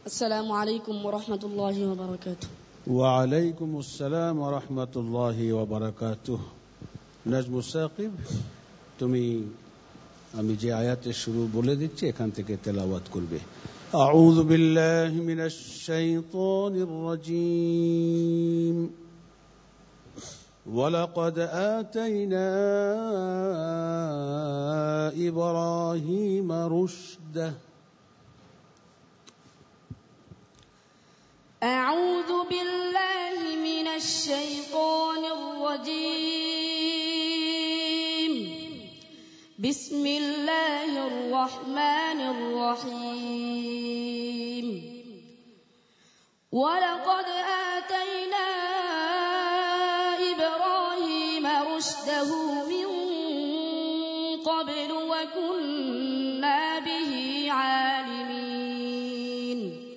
السلام عليكم ورحمة الله وبركاته. وعليكم السلام ورحمة الله وبركاته. نجم الساقب তুমি আমি যে আয়াতের শুরু বলে দিচ্ছি এখান থেকে তেলাওয়াত করবে। আউযু বিল্লাহি মিনাশ শাইতানির রাজীম। ওয়ালাকাদ আতাইনা ইব্রাহিমা রুশদাহ। أعوذ بالله من الشيطان الرجيم. بسم الله الرحمن الرحيم. ولقد آتينا إبراهيم رشده من قبل وكنا به عالمين.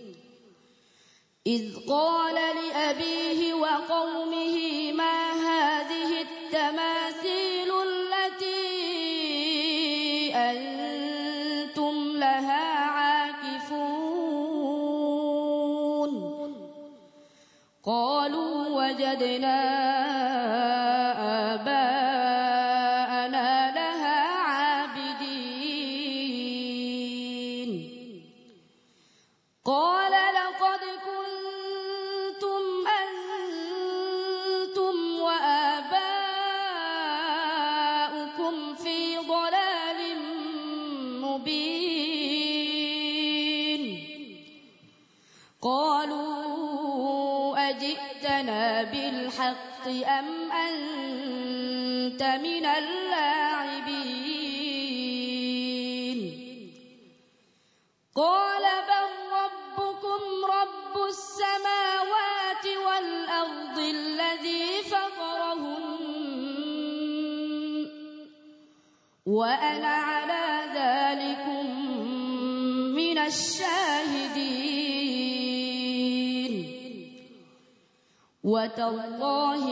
إذ قال لأبيه وقومه ما هذه التماثيل التي أنتم لها عاكفون. قالوا وجدنا آباءنا لها عابدين. قال لقد كنتم أنتم وآباؤكم في ضلال مبين. قالوا أجئتنا بالحق أم أنت من اللاعبين. قال بل ربكم رب السماوات والأرض الذي فطرهن وأنا على ذلكم من الشاهدين. وتالله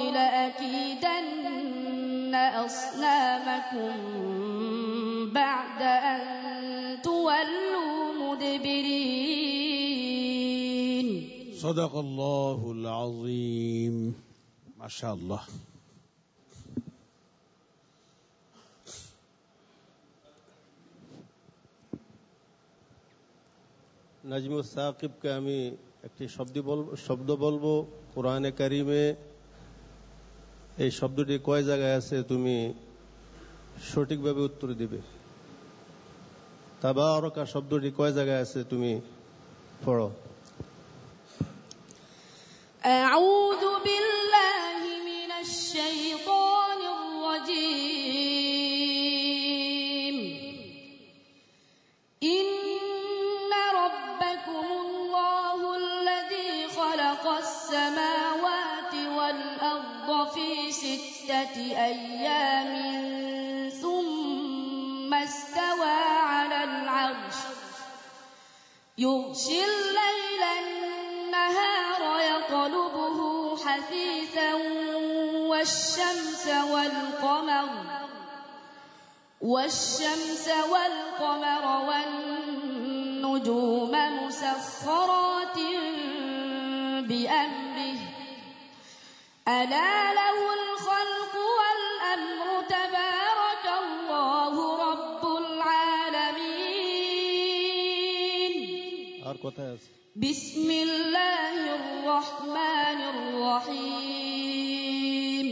لأكيدن أصنامكم بعد أن تولوا مدبرين. صدق الله العظيم. ما شاء الله. নাজমুস সাকিবকে আমি একটি শব্দ বলবো কোরআনে কারিমে এই শব্দটি কয় জায়গায় আছে তুমি সঠিকভাবে উত্তর দিবে। তাবারাকা শব্দটি কয় জায়গায় আছে তুমি পড়ো। أعوذ بالله من الشيطان الرجيم. إن ربكم الله الذي خلق السماوات والأرض في 6 أيام ثم استوى على العرش يغشي الليل النهار يطلبه حثيثا والشمس والقمر والنجوم مسخرات بأمره ألا له الخلق والأمر تبارك الله رب العالمين. بسم الله الرحمن الرحيم.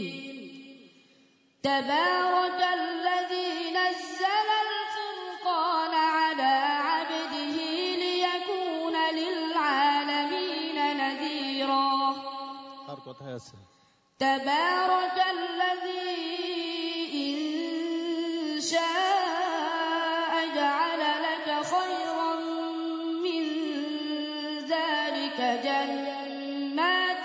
تبارك الذي نزل الفرقان على عبده ليكون للعالمين نذيرا. تبارك الذي إن شاء جعل لك خيرا من ذلك جنات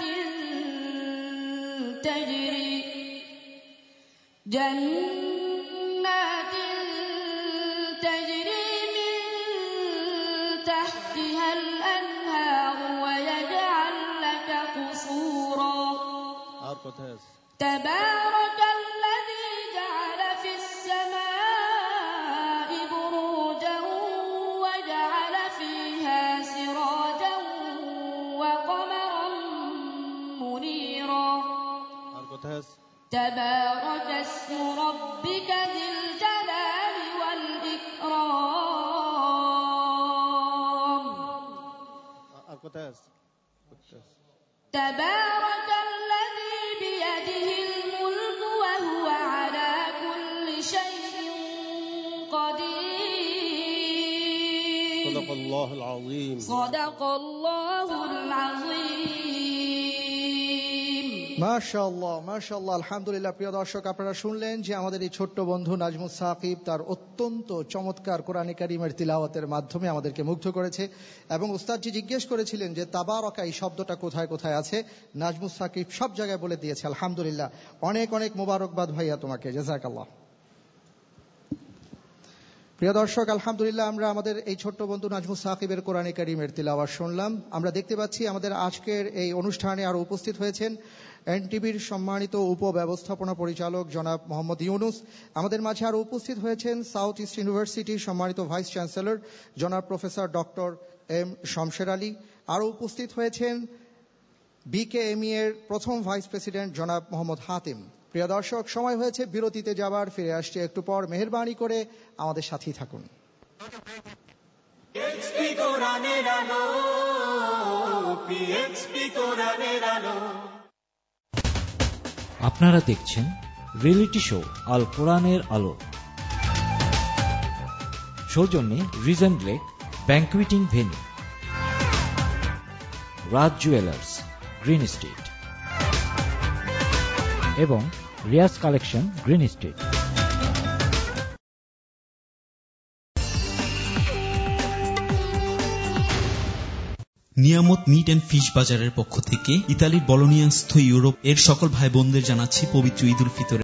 تجري من تحتها الأنهار ويجعل لك قصورا. تبارك الذي جعل في السماء بروجا وجعل فيها سراجا تبارك اسم ربك ذي الجلال والإكرام আর কোথায় আছে تبارك الذي بيده الملك وهو على كل شيء قدير صدق الله العظيم صدق الله العظيم মাশাআল্লাহ মাশাআল্লাহ আলহামদুলিল্লাহ। প্রিয় দর্শক, আপনারা শুনলেন যে আমাদের এই ছোট্ট বন্ধু নাজমুস সাকিব তার অত্যন্ত চমৎকার কোরআনে কারিমের তিলাওয়াতের মাধ্যমে আমাদেরকে মুগ্ধ করেছে। এবং উস্তাদজি জিজ্ঞেস করেছিলেন যে তাবারাকা এই শব্দটা কোথায় কোথায় আছে, নাজমুস সাকিব সব জায়গায় বলে দিয়েছে। আলহামদুলিল্লাহ, অনেক অনেক মোবারকবাদ ভাইয়া তোমাকে, জাযাকাল্লাহ। প্রিয় দর্শক, আলহামদুলিল্লাহ আমরা আমাদের এই ছোট্ট বন্ধু নাজমুস সাকিবের কোরআনে কারিমের তিলাওয়াত শুনলাম। আমরা দেখতে পাচ্ছি আমাদের আজকের এই অনুষ্ঠানে আরো উপস্থিত হয়েছেন এনটিভির সম্মানিত উপব্যবস্থাপনা পরিচালক জনাব মোহাম্মদ ইউনুস। আমাদের মাঝে আরো উপস্থিত হয়েছেন সাউথ ইস্ট ইউনিভার্সিটির সম্মানিত ভাইস চ্যান্সেলর জনাব professor doctor M Shamsher Ali. আরো উপস্থিত হয়েছেন বিকেএমই এর প্রথম ভাইস প্রেসিডেন্ট জনাব মোহাম্মদ হাতিম। প্রিয় দর্শক, সময় হয়েছে বিরতিতে যাবার, ফিরে আসছে একটু পর। মেহেরবানি করে আমাদের সাথেই থাকুন। আপনারা দেখছেন রিয়েলিটি শো আল কোরআনের আলো। সৌজন্যে reason lake banqueting venue, Raj jewellers, green street এবং Riaz collection, green street. Niamat meat and fish বাজারের পক্ষ থেকে ইতালির বলোনিয়াস্থ ইউরোপ এর সকল ভাই বোনদের জানাচ্ছি পবিত্র ঈদ উল ফিতরের